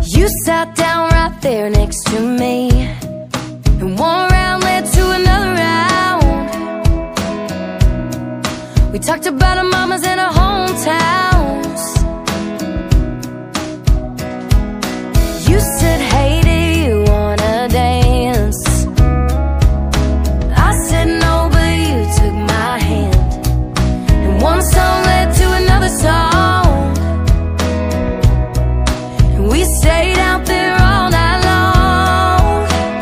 You sat down right there next to me, and one round led to another round. We talked about our mamas and our hometowns. You said, hey, do you wanna dance? I said no, but you took my hand, and one song led to another song, and we stayed out there all night long.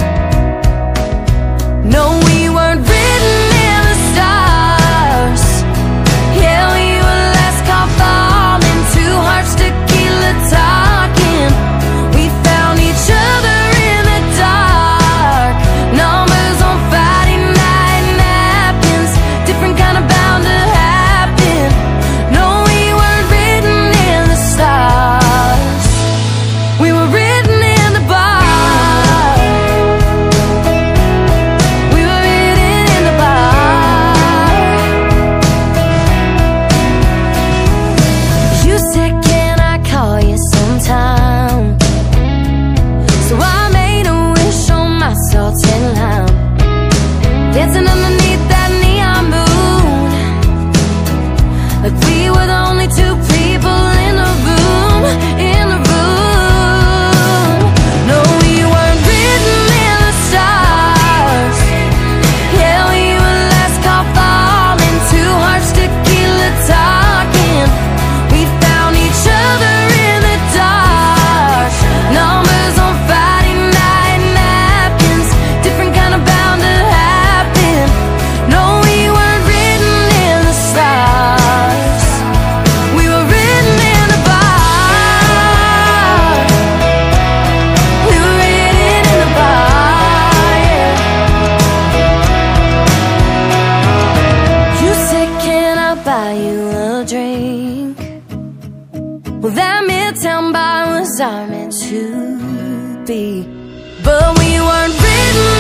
No, we weren't written in the stars. Yeah, we were last call falling, two hearts, tequila talking. We found each other in the dark, numbers on Friday night, napkins, different kind of bound to happen. No, we weren't written in the stars. We were written in the bar. We were written in the bar. You said, can I call you sometime? So I made a wish on my salt and lime, dancing underneath that neon moon, like we were the only two people in the room, in the room. No, we weren't written in the stars. Yeah, we were last call falling, two hearts, tequila talking. We found each other in the dark, numbers on Friday night, napkins, different kind of bound to happen. No, we weren't written in the stars. We were written in the bar. We were written in the bar, yeah. You said, can I buy you a drink? Well, that midtown bar was our meant to be, but we weren't written